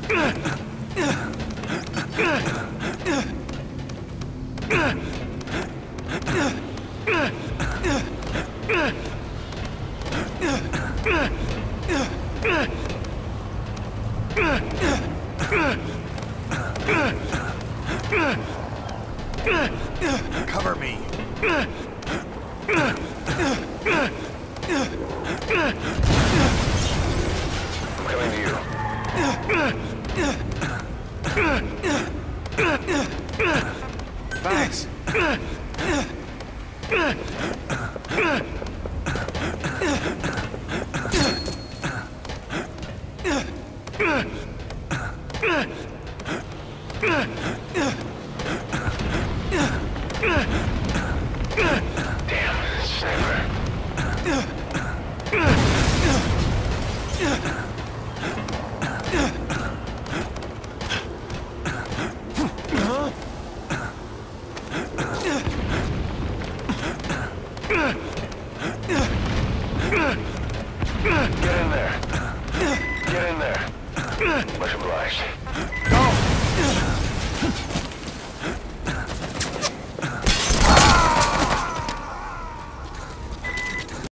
Cover me. I'm coming to you. Thanks. Damn, sniper. Get in there. Get in there. Much obliged.